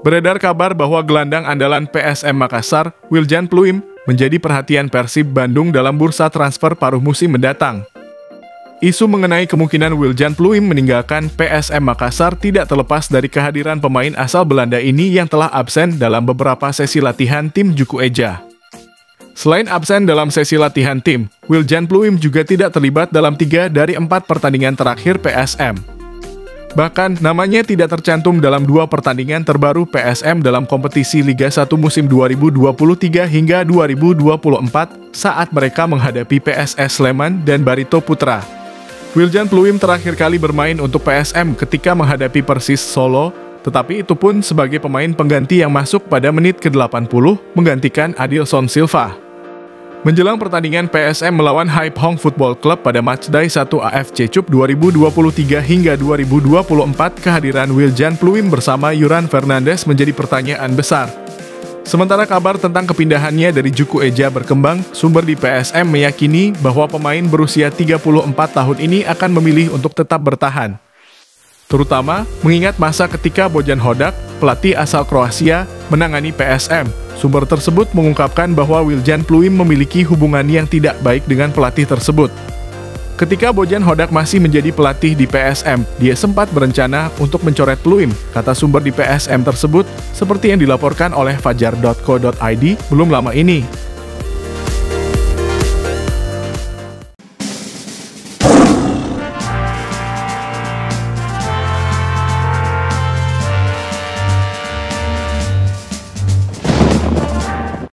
Beredar kabar bahwa gelandang andalan PSM Makassar, Wiljan Pluim, menjadi perhatian Persib Bandung dalam bursa transfer paruh musim mendatang. Isu mengenai kemungkinan Wiljan Pluim meninggalkan PSM Makassar tidak terlepas dari kehadiran pemain asal Belanda ini yang telah absen dalam beberapa sesi latihan tim Juku Eja. Selain absen dalam sesi latihan tim, Wiljan Pluim juga tidak terlibat dalam 3 dari 4 pertandingan terakhir PSM. Bahkan, namanya tidak tercantum dalam 2 pertandingan terbaru PSM dalam kompetisi Liga 1 musim 2023 hingga 2024 saat mereka menghadapi PSS Sleman dan Barito Putra. Wiljan Pluim terakhir kali bermain untuk PSM ketika menghadapi Persis Solo, tetapi itu pun sebagai pemain pengganti yang masuk pada menit ke-80 menggantikan Adilson Silva. Menjelang pertandingan PSM melawan Haiphong Football Club pada matchday 1 AFC Cup 2023 hingga 2024, kehadiran Wiljan Pluim bersama Yuran Fernandes menjadi pertanyaan besar. Sementara kabar tentang kepindahannya dari Juku Eja berkembang, sumber di PSM meyakini bahwa pemain berusia 34 tahun ini akan memilih untuk tetap bertahan. Terutama mengingat masa ketika Bojan Hodak, pelatih asal Kroasia, menangani PSM. Sumber tersebut mengungkapkan bahwa Wiljan Pluim memiliki hubungan yang tidak baik dengan pelatih tersebut. Ketika Bojan Hodak masih menjadi pelatih di PSM, dia sempat berencana untuk mencoret Pluim, kata sumber di PSM tersebut, seperti yang dilaporkan oleh fajar.co.id belum lama ini.